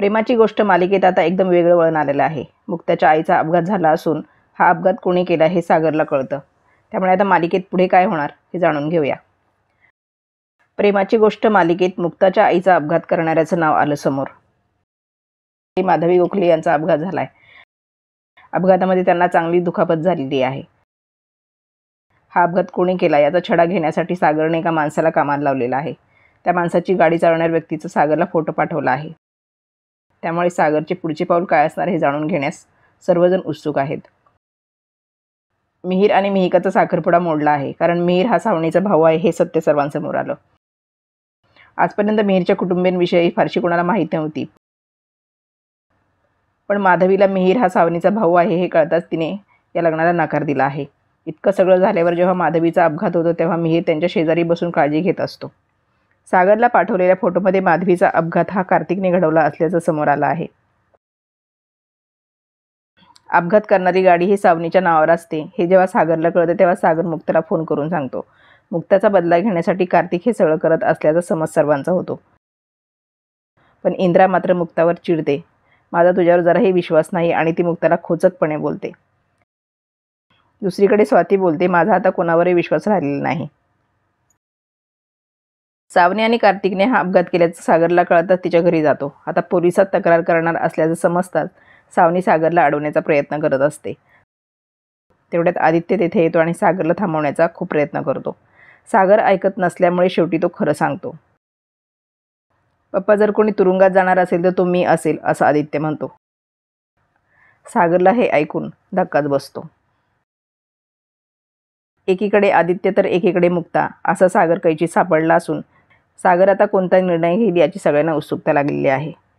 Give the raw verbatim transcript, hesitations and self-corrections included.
प्रेमाची गोष्ट मालिकेत आता एकदम वेगळं वळण आलेलं आहे. मुक्ताच्या आईचा अपघात झाला असून हा अपघात कोणी केला हे सागरला कळतं. त्यामुळे आता मालिकेत पुढे काय होणार हे जाणून घेऊया. प्रेमाची गोष्ट मालिकेत मुक्ताच्या आईचा अपघात करणाऱ्याचं नाव आलं समोर. माधवी गोखले यांचा अपघात झालाय. अपघातामध्ये त्यांना चांगली दुखापत झालेली आहे. हा अपघात कोणी केला याचा छडा घेण्यासाठी सागरने एका माणसाला कामाला लावलेला आहे. त्या माणसाची गाडी चालवणाऱ्या व्यक्तीचा सागरला फोटो पाठवला आहे. त्यामुळे सागरचे पुढचे पाऊल काय असणार हे जाणून घेण्यास सर्वजण उत्सुक आहेत. मिहीर आणि मिहिकाचा साखरपुडा मोडला आहे, कारण मिहीर हा सावनीचा भाऊ आहे हे सत्य सर्वांसमोर आलं. आजपर्यंत मिहीरच्या कुटुंबियांविषयी फारशी कोणाला माहिती नव्हती, पण माधवीला मिहीर हा सावनीचा भाऊ आहे हे कळताच तिने या लग्नाला नकार दिला आहे. इतकं सगळं झाल्यावर जेव्हा माधवीचा अपघात होतो तेव्हा मिहीर त्यांच्या शेजारी बसून काळजी घेत असतो. सागरला पाठवलेल्या फोटोमध्ये माधवीचा अपघात हा कार्तिकने घडवला असल्याचं समोर आलं आहे. अपघात करणारी गाडी ही सावनीच्या नावावर असते हे जेव्हा सागरला कळतं तेव्हा सागर मुक्ताला फोन करून सांगतो. मुक्ताचा बदला घेण्यासाठी कार्तिक हे सगळं करत असल्याचा समज सर्वांचा होतो. पण इंद्रा मात्र मुक्तावर चिडते. माझा तुझ्यावर जराही विश्वास नाही आणि ती मुक्ताला खोचकपणे बोलते. दुसरीकडे स्वाती बोलते, माझा आता कोणावरही विश्वास राहिलेला नाही. सावनी आणि कार्तिकने हा अपघात केल्याचं सागरला कळताच तिच्या घरी जातो. आता पोलिसात तक्रार करणार असल्याचं समजताच सावनी सागरला अडवण्याचा प्रयत्न करत असते. तेवढ्यात आदित्य तेथे येतो आणि सागरला थांबवण्याचा खूप प्रयत्न करतो. सागर ऐकत नसल्यामुळे शेवटी तो खरं सांगतो. पप्पा, जर कोणी तुरुंगात जाणार असेल तर तो मी असेल, असं आदित्य म्हणतो. सागरला हे ऐकून धक्काच बसतो. एकीकडे आदित्य तर एकीकडे मुक्ता असा सागर कैची सापडला असून सागर आता कोणता निर्णय घेईल याची सगळ्यांना उत्सुकता लागलेली आहे.